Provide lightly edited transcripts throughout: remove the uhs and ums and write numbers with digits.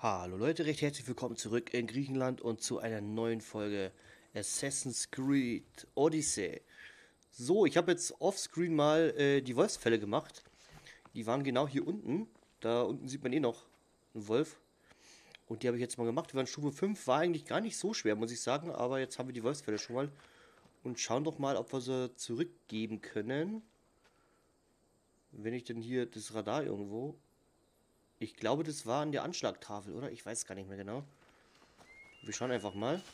Hallo Leute, recht herzlich willkommen zurück in Griechenland und zu einer neuen Folge Assassin's Creed Odyssey. So, ich habe jetzt offscreen mal die Wolfsfälle gemacht. Die waren genau hier unten. Da unten sieht man eh noch einen Wolf. Und die habe ich jetzt mal gemacht. Wir waren Stufe 5, war eigentlich gar nicht so schwer, muss ich sagen. Aber jetzt haben wir die Wolfsfälle schon mal. Und schauen doch mal, ob wir sie zurückgeben können. Wenn ich denn hier das Radar irgendwo... Ich glaube, das war an der Anschlagtafel, oder? Ich weiß gar nicht mehr genau. Wir schauen einfach mal.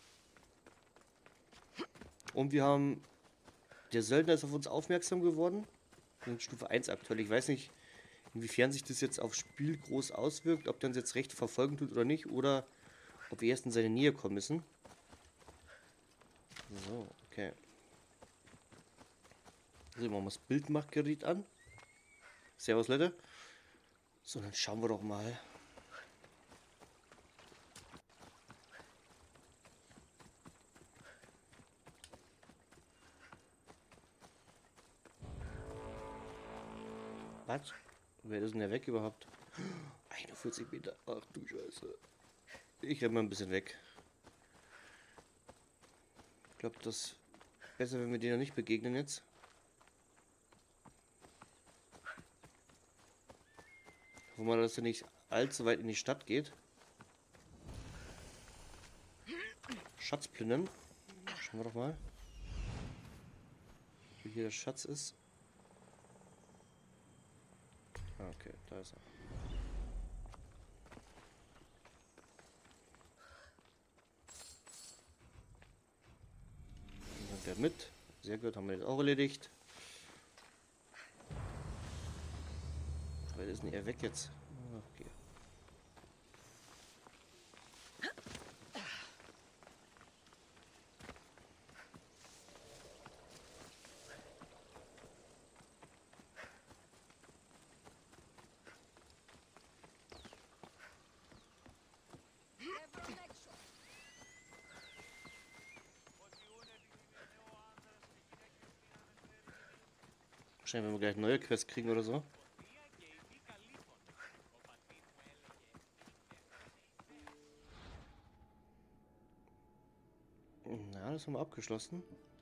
Und wir haben... Der Söldner ist auf uns aufmerksam geworden. Wir sind Stufe 1 aktuell. Ich weiß nicht, inwiefern sich das jetzt aufs Spiel groß auswirkt. Ob der uns jetzt recht verfolgen tut oder nicht. Oder ob wir erst in seine Nähe kommen müssen. So, okay. So, machen wir das Bildmachgerät an. Servus, Leute. So, dann schauen wir doch mal. Was? Wer ist denn der weg überhaupt? 41 Meter. Ach du Scheiße. Ich renne mal ein bisschen weg. Ich glaube, das ist besser, wenn wir denen nicht begegnen jetzt. Hoffen wir mal, dass er nicht allzu weit in die Stadt geht. Schatz plündern. Schauen wir doch mal. Wo hier der Schatz ist. Ah, okay, da ist er. Dann kommt der mit. Sehr gut, haben wir jetzt auch erledigt. Weil ist denn er weg jetzt? Ah, okay. Wahrscheinlich, wenn wir gleich neue Quests kriegen oder so. Na, das haben wir abgeschlossen.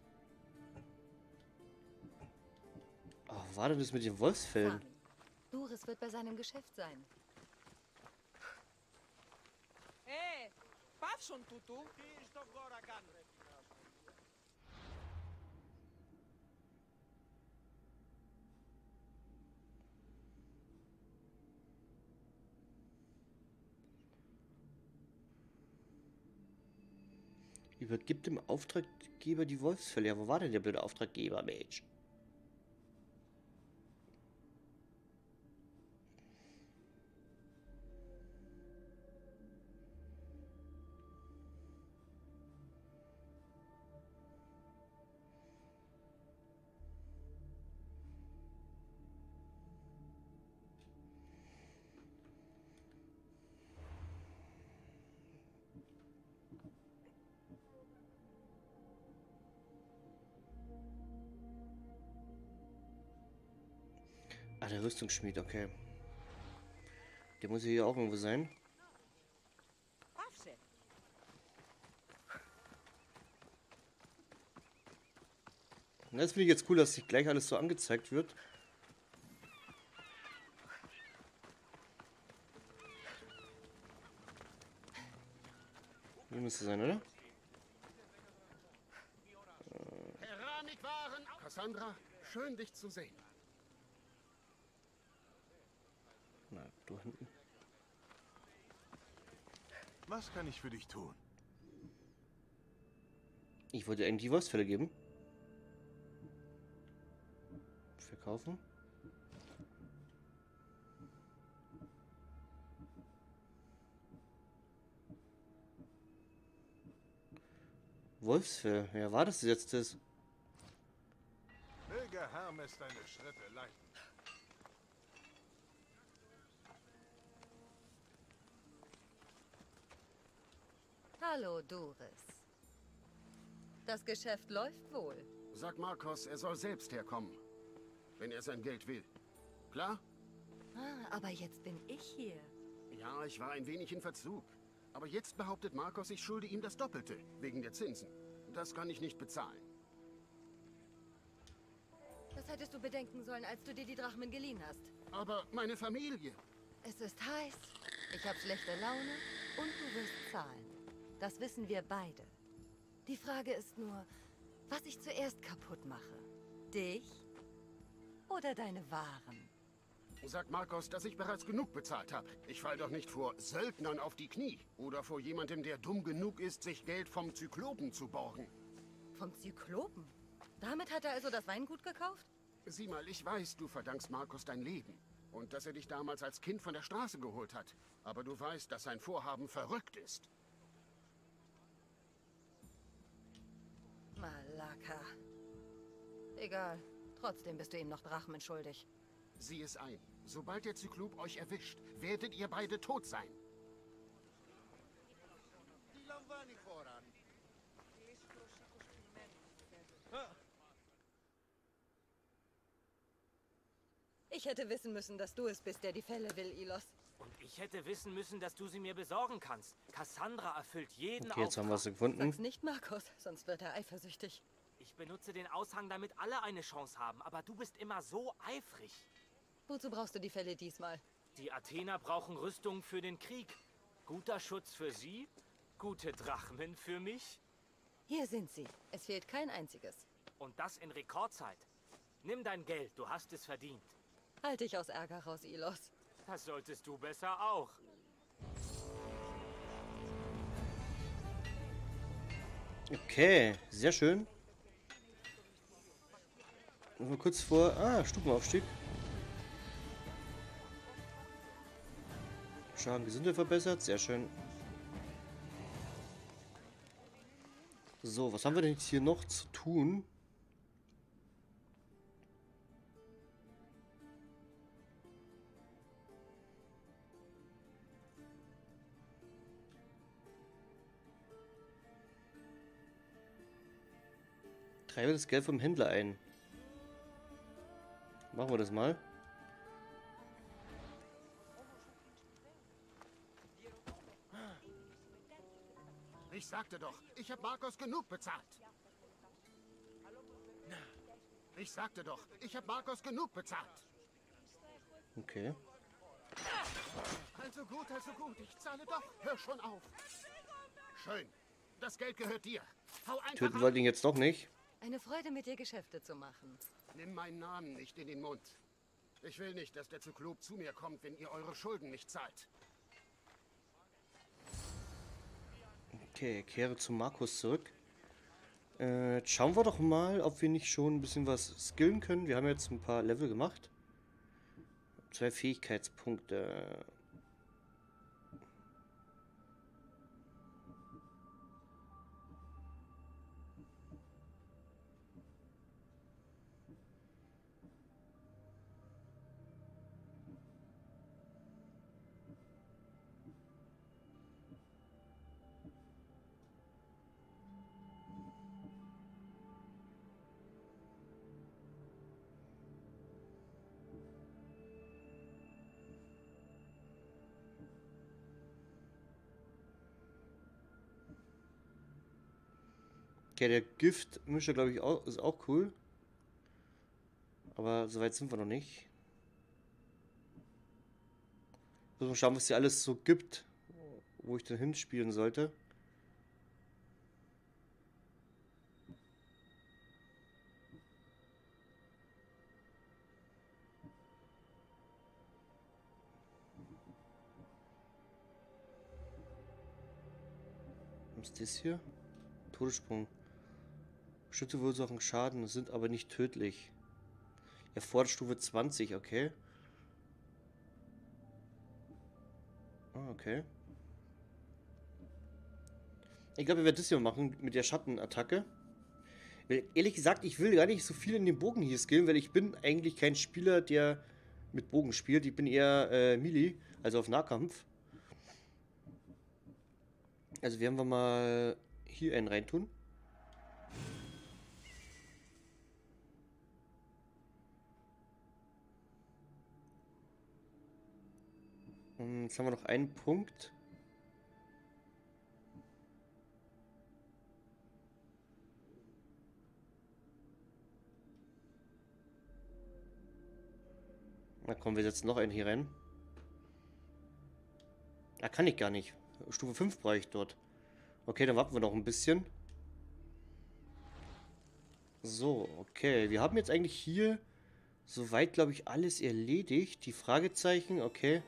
Oh, wo war denn das mit den Wolfsfällen? Doris wird bei seinem Geschäft sein. Πάψον τούτου. Τι στον κόρα κάνουν. Übergibt dem Auftraggeber die Wolfsfälle. Ja, wo war denn der blöde Auftraggeber, Mensch? Ah, der Rüstungsschmied, okay. Der muss hier auch irgendwo sein. Πάψε. Und das finde ich jetzt cool, dass sich gleich alles so angezeigt wird. Hier müsste sein, oder? Keramik waren. Cassandra, schön dich zu sehen. Na, da hinten. Was kann ich für dich tun? Ich wollte eigentlich die Wolfsfälle geben. Verkaufen. Wolfsfell. Ja, war das jetzt das? Möge Hermes deine Schritte leiten. Hallo, Doris. Das Geschäft läuft wohl. Sag Marcos, er soll selbst herkommen, wenn er sein Geld will. Klar? Aber jetzt bin ich hier. Ja, ich war ein wenig in Verzug. Aber jetzt behauptet Marcos, ich schulde ihm das Doppelte, wegen der Zinsen. Das kann ich nicht bezahlen. Das hättest du bedenken sollen, als du dir die Drachmen geliehen hast. Aber meine Familie... Es ist heiß, ich habe schlechte Laune und du wirst zahlen. Das wissen wir beide. Die Frage ist nur, was ich zuerst kaputt mache. Dich oder deine Waren? Sag Marcos, dass ich bereits genug bezahlt habe. Ich fall doch nicht vor Söldnern auf die Knie. Oder vor jemandem, der dumm genug ist, sich Geld vom Zyklopen zu borgen. Vom Zyklopen? Damit hat er also das Weingut gekauft? Sieh mal, ich weiß, du verdankst Marcos dein Leben. Und dass er dich damals als Kind von der Straße geholt hat. Aber du weißt, dass sein Vorhaben verrückt ist. Malaka. Egal. Trotzdem bist du ihm noch Drachmen schuldig. Sieh es ein. Sobald der Zyklop euch erwischt, werdet ihr beide tot sein. Τι λαμβάνει η χώρα. Ich hätte wissen müssen, dass du es bist, der die Fälle will, Ilos. Und ich hätte wissen müssen, dass du sie mir besorgen kannst. Cassandra erfüllt jeden Okay, jetzt haben wir Auftrag. sie gefunden. Sag's nicht, Markus, sonst wird er eifersüchtig. Ich benutze den Aushang, damit alle eine Chance haben, aber du bist immer so eifrig. Wozu brauchst du die Fälle diesmal? Die Athener brauchen Rüstung für den Krieg. Guter Schutz für sie, gute Drachmen für mich. Hier sind sie. Es fehlt kein einziges. Und das in Rekordzeit. Nimm dein Geld, du hast es verdient. Halt dich aus Ärger raus, Ilos. Das solltest du besser auch. Okay, sehr schön. Mal kurz vor... Ah, Stufenaufstieg. Schaden, Gesundheit verbessert. Sehr schön. So, was haben wir denn jetzt hier noch zu tun? Treibe das Geld vom Händler ein. Machen wir das mal. Ich sagte doch, ich habe Marcos genug bezahlt. Ich sagte doch, ich habe Marcos genug bezahlt. Okay. Also gut, ich zahle doch. Hör schon auf. Schön. Das Geld gehört dir. Hau einfach Töten ab. wollte ihn jetzt doch nicht. Eine Freude, mit dir Geschäfte zu machen. Nimm meinen Namen nicht in den Mund. Ich will nicht, dass der Zyklop zu mir kommt, wenn ihr eure Schulden nicht zahlt. Okay, kehre zu Markus zurück. Jetzt schauen wir doch mal, ob wir nicht schon ein bisschen was skillen können. Wir haben jetzt ein paar Level gemacht. 2 Fähigkeitspunkte. Okay, der Giftmischer, glaube ich, auch, ist auch cool. Aber soweit sind wir noch nicht. Muss mal schauen, was hier alles so gibt, wo ich dann hinspielen sollte. Was ist das hier? Todessprung. Bestimmte verursachen Schaden, sind aber nicht tödlich. Erfordert Stufe 20, okay. Ah, okay. Ich glaube, ich werde das hier machen mit der Schattenattacke. Weil, ehrlich gesagt, ich will gar nicht so viel in den Bogen hier skillen, weil ich bin eigentlich kein Spieler, der mit Bogen spielt. Ich bin eher Melee, also auf Nahkampf. Also werden wir mal hier einen reintun. Jetzt haben wir noch einen Punkt. Na komm, wir setzen noch einen hier rein. Da kann ich gar nicht. Stufe 5 brauche ich dort. Okay, dann warten wir noch ein bisschen. So, okay. Wir haben jetzt eigentlich hier soweit, glaube ich, alles erledigt. Die Fragezeichen, okay.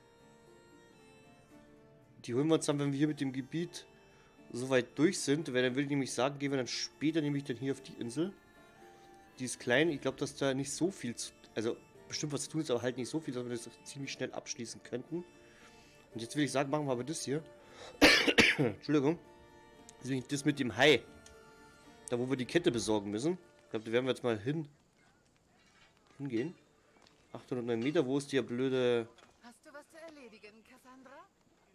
Die holen wir uns dann, wenn wir hier mit dem Gebiet soweit durch sind. Weil dann würde ich nämlich sagen, gehen wir dann später nämlich dann hier auf die Insel. Die ist klein. Ich glaube, dass da nicht so viel zu... Also, bestimmt was zu tun ist, aber halt nicht so viel, dass wir das ziemlich schnell abschließen könnten. Und jetzt will ich sagen, machen wir aber das hier. Entschuldigung. Das mit dem Hai. Da, wo wir die Kette besorgen müssen. Ich glaube, da werden wir jetzt mal hingehen. 809 Meter, wo ist der blöde... Hast du was zu erledigen, Cassandra?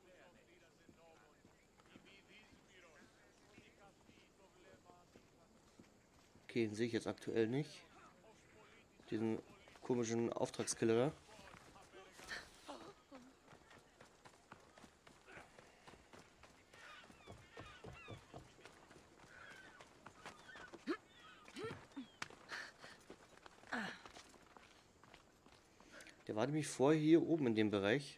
Okay, den sehe ich jetzt aktuell nicht. Diesen komischen Auftragskiller da. Der war nämlich vorher hier oben in dem Bereich.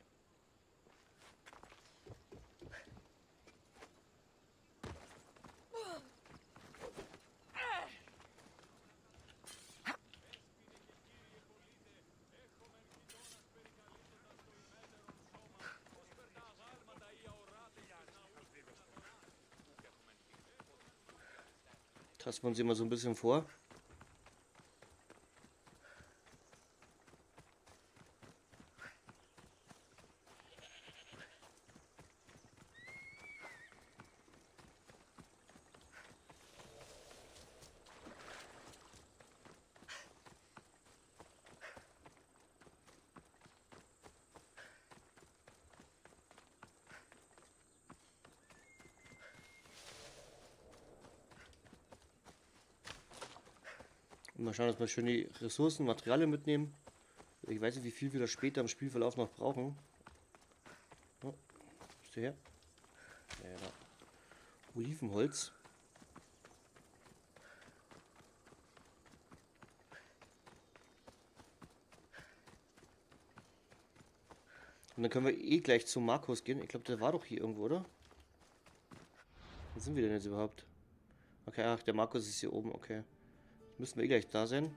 Tasten wir uns immer so ein bisschen vor. Und mal schauen, dass wir schön die Ressourcen, Materialien mitnehmen. Ich weiß nicht, wie viel wir da später im Spielverlauf noch brauchen. Oh, bist du her? Ja, da. Olivenholz. Und dann können wir eh gleich zu Markus gehen. Ich glaube, der war doch hier irgendwo, oder? Wo sind wir denn jetzt überhaupt? Okay, ach, der Markus ist hier oben, okay. Müssen wir eh gleich da sein.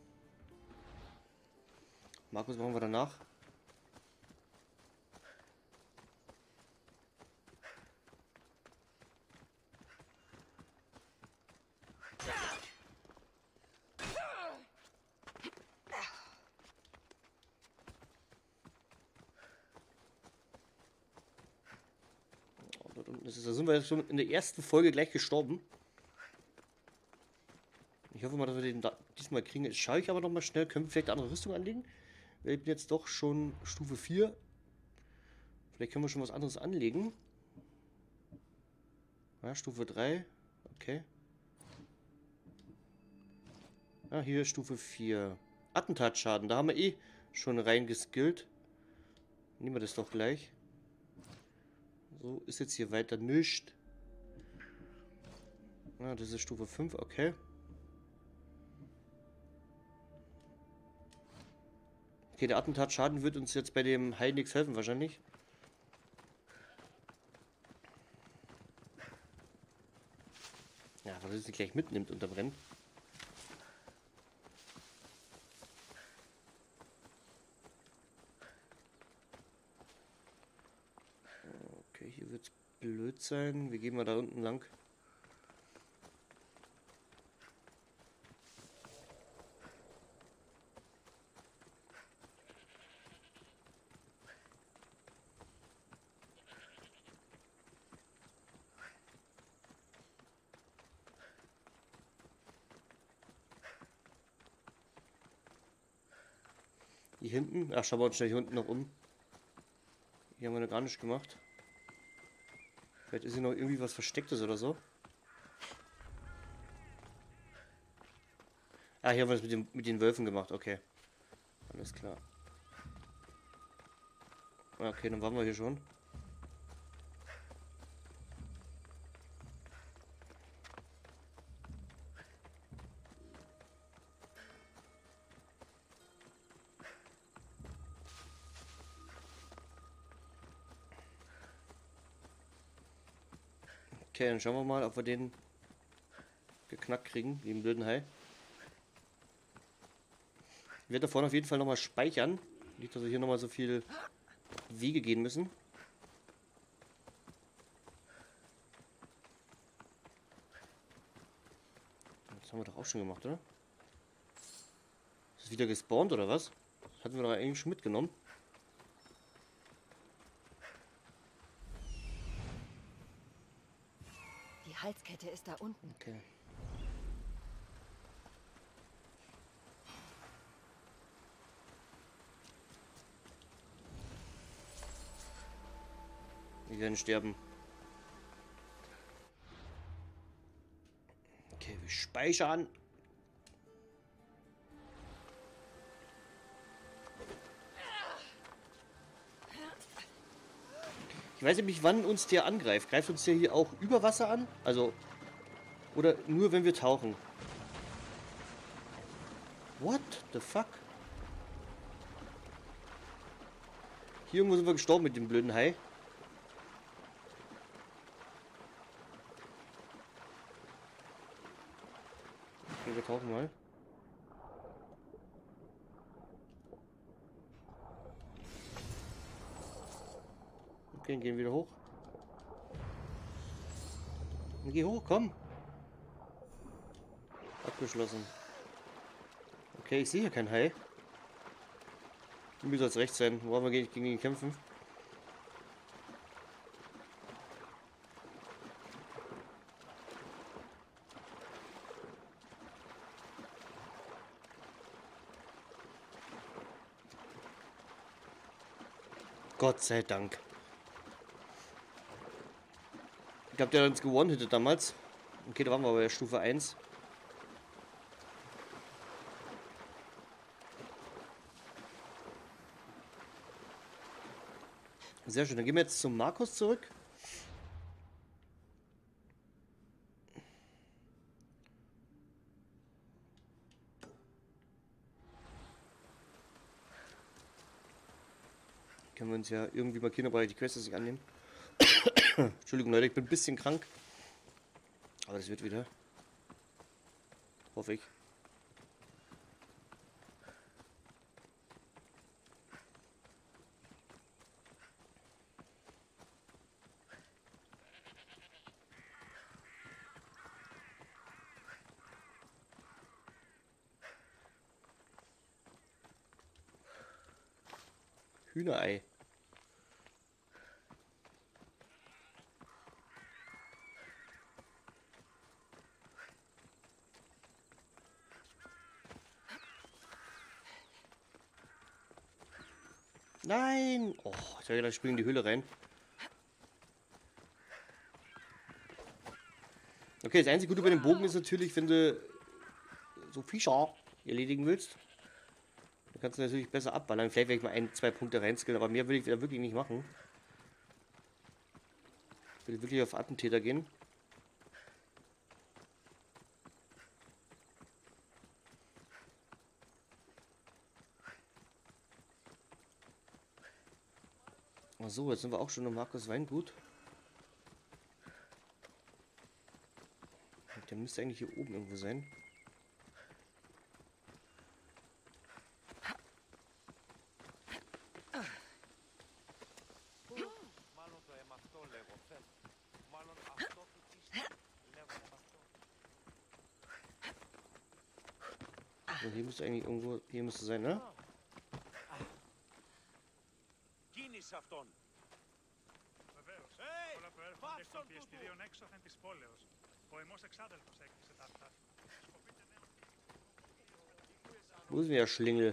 Markus machen wir danach. Oh, dort unten ist es. Da sind wir jetzt schon in der ersten Folge gleich gestorben. Ich hoffe mal, dass wir den diesmal kriegen. Jetzt schaue ich aber noch mal schnell. Können wir vielleicht eine andere Rüstung anlegen? Wir sind jetzt doch schon Stufe 4. Vielleicht können wir schon was anderes anlegen. Ja, Stufe 3. Okay. Ah, hier Stufe 4. Attentatschaden. Da haben wir eh schon reingeskillt. Nehmen wir das doch gleich. So, ist jetzt hier weiter nichts. Ah, das ist Stufe 5. Okay. Okay, der Attentatschaden wird uns jetzt bei dem Hai nichts helfen, wahrscheinlich. Ja, weil er es nicht gleich mitnimmt und brennt. Okay, hier wird es blöd sein. Wir gehen mal da unten lang. Hier hinten. Ach, schauen wir uns schnell hier unten noch um. Hier haben wir noch gar nichts gemacht. Vielleicht ist hier noch irgendwie was Verstecktes oder so. Ah, hier haben wir das mit den Wölfen gemacht. Okay. Alles klar. Okay, dann waren wir hier schon. Okay, dann schauen wir mal, ob wir den geknackt kriegen, wie im blöden Hai. Ich werde da vorne auf jeden Fall nochmal speichern. Nicht, dass wir hier nochmal so viel Wege gehen müssen. Das haben wir doch auch schon gemacht, oder? Ist das wieder gespawnt, oder was? Das hatten wir doch eigentlich schon mitgenommen. Die Halskette ist da unten. Okay. Wir werden sterben. Okay, wir speichern. Ich weiß nämlich, wann uns der angreift. Greift uns der hier auch über Wasser an? Also, oder nur wenn wir tauchen? What the fuck? Hier irgendwo sind wir gestorben mit dem blöden Hai. Okay, wir tauchen mal. Okay, gehen wieder hoch. Geh hoch, komm. Abgeschlossen. Okay, ich sehe hier kein Hai. Mir soll es rechts sein. Wo wollen wir gegen ihn kämpfen? Gott sei Dank. Ich glaube, der hat uns gewonnen damals. Okay, da waren wir bei Stufe 1. Sehr schön, dann gehen wir jetzt zum Markus zurück. Können wir uns ja irgendwie markieren, aber die Quest nicht annehmen. Entschuldigung Leute, ich bin ein bisschen krank. Aber das wird wieder. Hoffe ich. Hühnerei. Nein! Oh, ich habe gedacht, ich springe in die Höhle rein. Okay, das einzige Gute bei dem Bogen ist natürlich, wenn du so Fischer erledigen willst, dann kannst du natürlich besser abballern. Vielleicht werde ich mal 1, 2 Punkte reinskillen, aber mehr will ich da wirklich nicht machen. Ich will wirklich auf Attentäter gehen. So, jetzt sind wir auch schon im Markus Weingut. Der müsste eigentlich hier oben irgendwo sein. So, hier müsste eigentlich irgendwo, hier müsste sein, ne? Βεβαίως. Όλα προέρχονται εκ των πιεστηρίων έξωθεν της πόλεως. Ο εμός εξάδελφος έκτισε τα αυτά. Σκοπείτε νέο. Wo ist denn der Schlingel?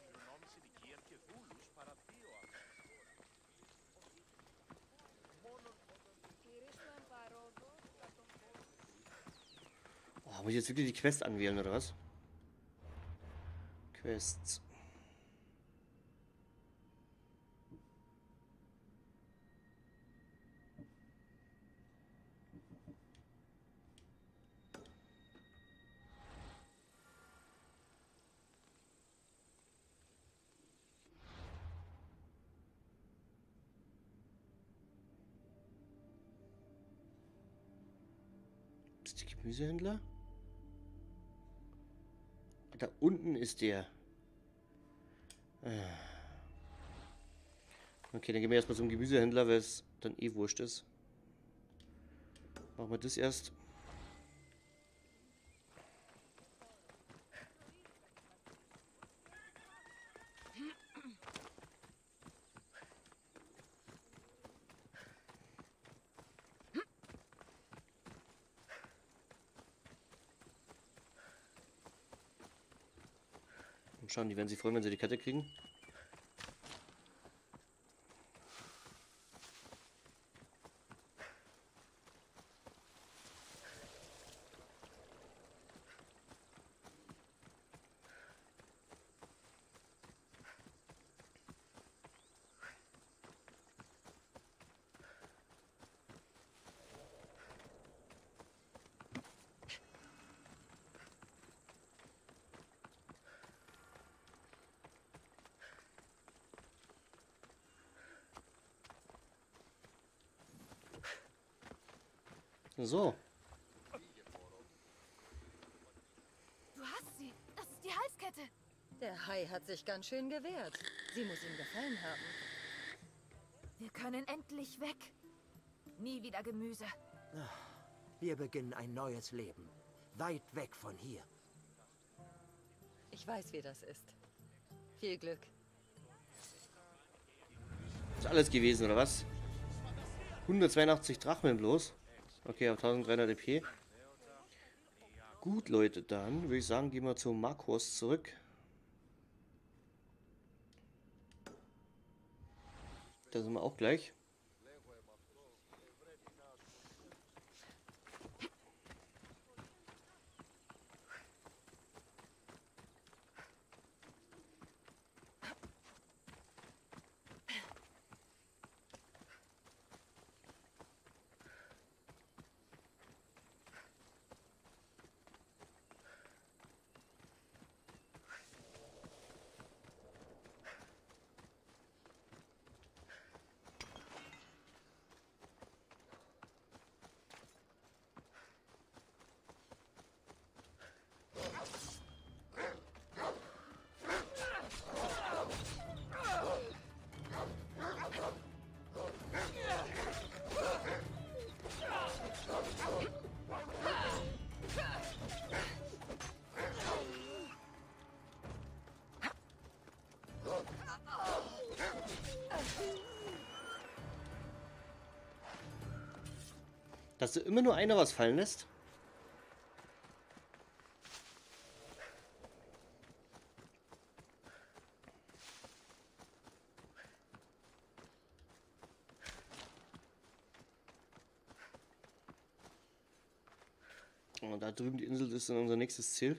Oh, muss ich jetzt wirklich die Quest anwählen, oder was? Quests. Gemüsehändler? Da unten ist der. Okay, dann gehen wir erstmal zum Gemüsehändler, weil es dann eh wurscht ist. Machen wir das erst. Und schauen, die werden sich freuen, wenn sie die Kette kriegen. So, Du hast sie. Das ist die Halskette. Der Hai hat sich ganz schön gewehrt. Sie muss ihm gefallen haben. Wir können endlich weg. Nie wieder Gemüse. Wir beginnen ein neues Leben. Weit weg von hier. Ich weiß, wie das ist. Viel Glück. ist alles gewesen, oder was? 182 Drachmen bloß. Okay, auf 1300 EP. Gut, Leute, dann würde ich sagen, gehen wir zu Markus zurück. Da sind wir auch gleich. Dass du immer nur einer was fallen lässt? Und da drüben die Insel ist dann unser nächstes Ziel.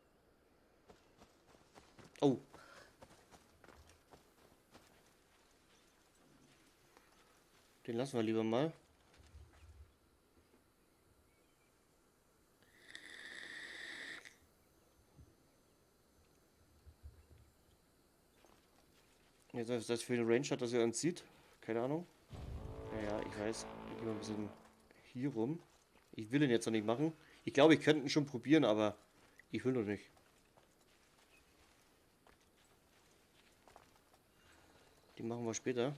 Oh. Den lassen wir lieber mal. Jetzt ist das für den Range hat, dass er uns sieht. Keine Ahnung. Ja, ich weiß. Ich gehe mal ein bisschen hier rum. Ich will ihn jetzt noch nicht machen. Ich glaube, ich könnte ihn schon probieren, aber ich will noch nicht. Die machen wir später.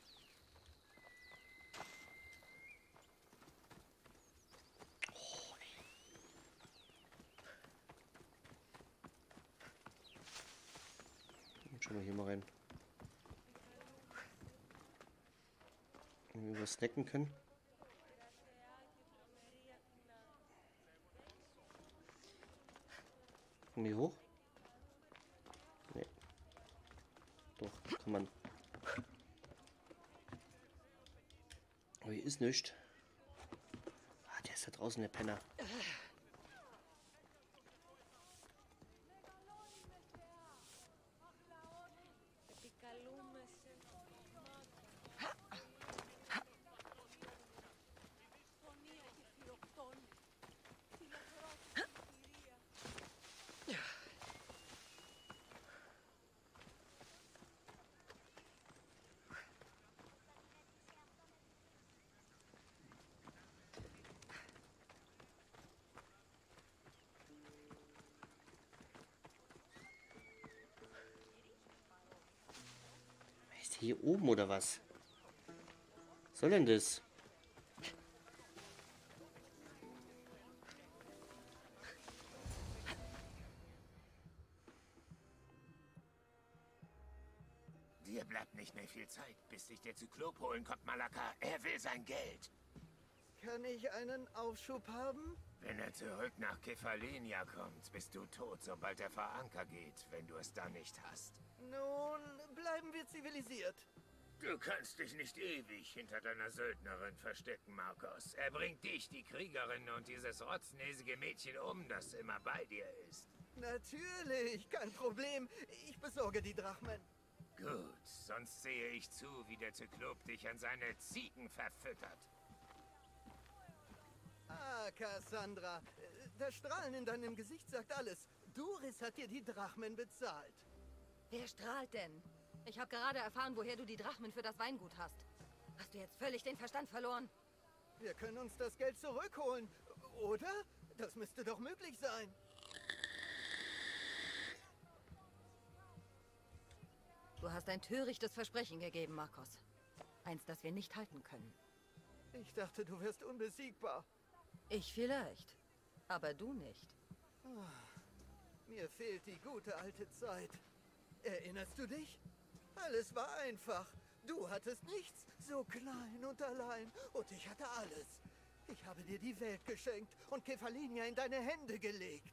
Schauen wir hier mal rein. Wenn wir was snacken können. Wie hoch? Nee. Doch, kann man. Aber hier ist nichts. Ah, der ist da draußen, der Penner. Hier oben oder was? Was soll denn das? Dir bleibt nicht mehr viel Zeit, bis sich der Zyklop holen kommt, Malaka. Er will sein Geld. Kann ich einen Aufschub haben? Wenn er zurück nach Kefalenia kommt, bist du tot, sobald er vor Anker geht, wenn du es dann nicht hast. Nun, bleiben wir zivilisiert. Du kannst dich nicht ewig hinter deiner Söldnerin verstecken, Marcos. Er bringt dich, die Kriegerin und dieses rotznäsige Mädchen um, das immer bei dir ist. Natürlich, kein Problem. Ich besorge die Drachmen. Gut, sonst sehe ich zu, wie der Zyklop dich an seine Ziegen verfüttert. Ah, Cassandra, das Strahlen in deinem Gesicht sagt alles. Duris hat dir die Drachmen bezahlt. Wer strahlt denn? Ich habe gerade erfahren, woher du die Drachmen für das Weingut hast. Hast du jetzt völlig den Verstand verloren? Wir können uns das Geld zurückholen, oder? Das müsste doch möglich sein. Du hast ein törichtes Versprechen gegeben, Marcos. Eins, das wir nicht halten können. Ich dachte, du wärst unbesiegbar. Ich vielleicht, aber du nicht. Mir fehlt die gute alte Zeit. Erinnerst du dich? Alles war einfach. Du hattest nichts, so klein und allein. Und ich hatte alles. Ich habe dir die Welt geschenkt und Kefalenia in deine Hände gelegt.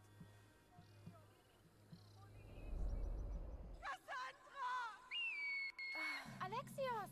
Alexios!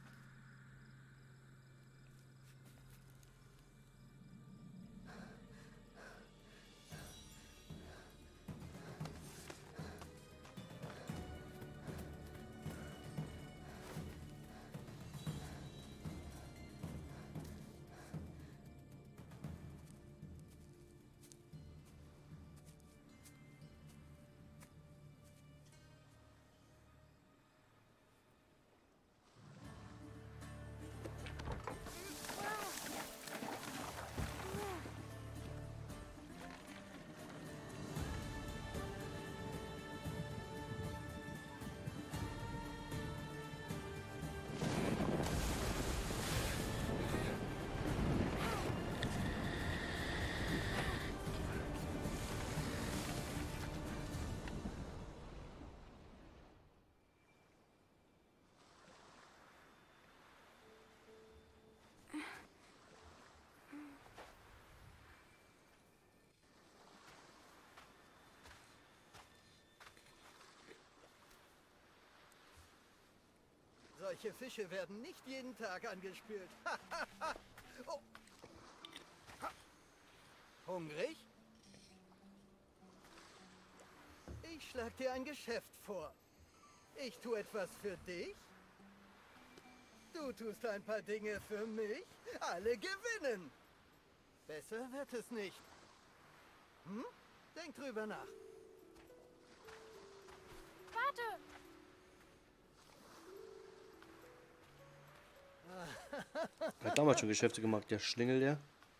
Solche Fische werden nicht jeden Tag angespült. Oh. Hungrig? Ich schlag dir ein Geschäft vor. Ich tue etwas für dich. Du tust ein paar Dinge für mich. Alle gewinnen. Besser wird es nicht. Hm? Denk drüber nach. Warte! Hat damals schon Geschäfte gemacht, der Schlingel, der.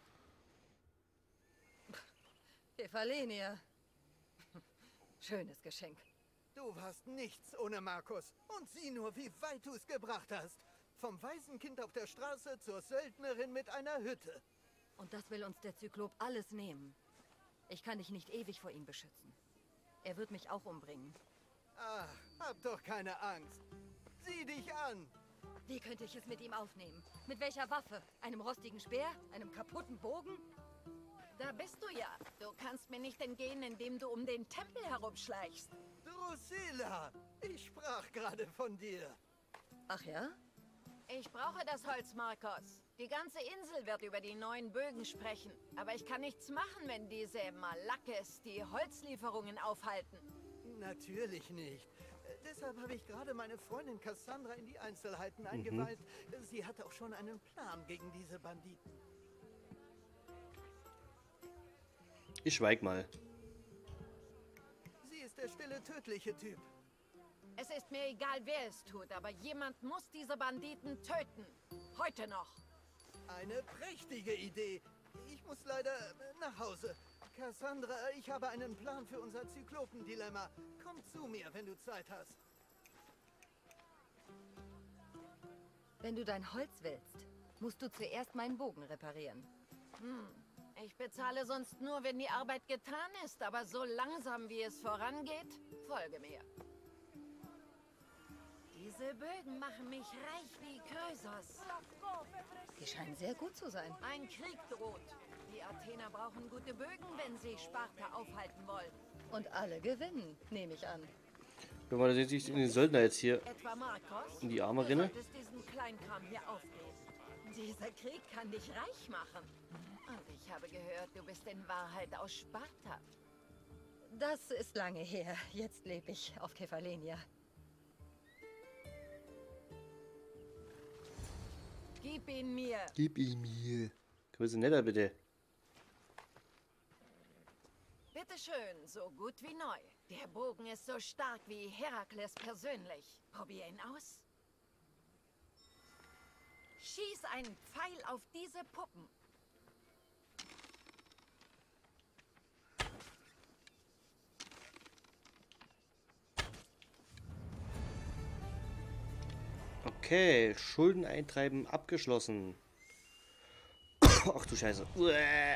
Kefalenia. Schönes Geschenk. Du warst nichts ohne Markus. Und sieh nur, wie weit du es gebracht hast. Vom Waisenkind auf der Straße zur Söldnerin mit einer Hütte. Und das will uns der Zyklop alles nehmen. Ich kann dich nicht ewig vor ihm beschützen. Er wird mich auch umbringen. Ach, hab doch keine Angst. Sieh dich an. Wie könnte ich es mit ihm aufnehmen? Mit welcher Waffe? Einem rostigen Speer? Einem kaputten Bogen? Da bist du ja. Du kannst mir nicht entgehen, indem du um den Tempel herumschleichst. Drusilla, ich sprach gerade von dir. Ach ja? Ich brauche das Holz, Marcos. Die ganze Insel wird über die neuen Bögen sprechen. Aber ich kann nichts machen, wenn diese Malakes die Holzlieferungen aufhalten. Natürlich nicht. Deshalb habe ich gerade meine Freundin Cassandra in die Einzelheiten eingeweiht. Sie hat auch schon einen Plan gegen diese Banditen. Ich schweig mal. Sie ist der stille, tödliche Typ. Es ist mir egal, wer es tut, aber jemand muss diese Banditen töten. Heute noch. Eine prächtige Idee. Ich muss leider nach Hause. Cassandra, ich habe einen Plan für unser Zyklopen-Dilemma. Komm zu mir, wenn du Zeit hast. Wenn du dein Holz willst, musst du zuerst meinen Bogen reparieren. Ich bezahle sonst nur, wenn die Arbeit getan ist, aber so langsam wie es vorangeht, folge mir. Diese Bögen machen mich reich wie Krösos. Die scheinen sehr gut zu sein. Ein Krieg droht. Die Athener brauchen gute Bögen, wenn sie Sparta aufhalten wollen. Und alle gewinnen, nehme ich an. Wenn man das jetzt in den Söldner jetzt hier Etwa Markos? in die Arme renne. Du solltest diesen Kleinkram hier aufgeben. Dieser Krieg kann dich reich machen. Und ich habe gehört, du bist in Wahrheit aus Sparta. Das ist lange her. Jetzt lebe ich auf Kephalenia. Gib ihn mir. Gib ihn mir. Grüße netter, bitte. Bitte schön, so gut wie neu. Der Bogen ist so stark wie Herakles persönlich. Probier ihn aus. Schieß einen Pfeil auf diese Puppen. Okay, Schulden eintreiben abgeschlossen. Ach du Scheiße. Uäh.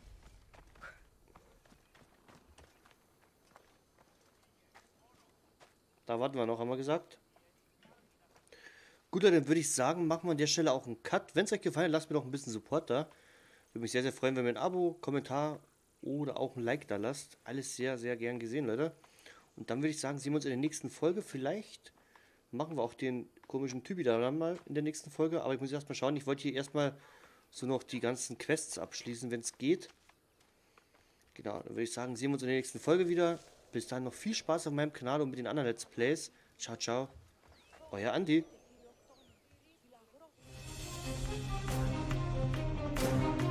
Da warten wir noch, haben wir gesagt. Gut, dann würde ich sagen, machen wir an der Stelle auch einen Cut. Wenn es euch gefallen hat, lasst mir doch ein bisschen Support da. Würde mich sehr, sehr freuen, wenn ihr ein Abo, Kommentar oder auch ein Like da lasst. Alles sehr, sehr gern gesehen, Leute. Und dann würde ich sagen, sehen wir uns in der nächsten Folge. Vielleicht machen wir auch den komischen Typi da dann mal in der nächsten Folge. Aber ich muss erstmal schauen. Ich wollte hier erstmal so noch die ganzen Quests abschließen, wenn es geht. Genau, dann würde ich sagen, sehen wir uns in der nächsten Folge wieder. Bis dahin noch viel Spaß auf meinem Kanal und mit den anderen Let's Plays. Ciao, ciao. Euer Andi.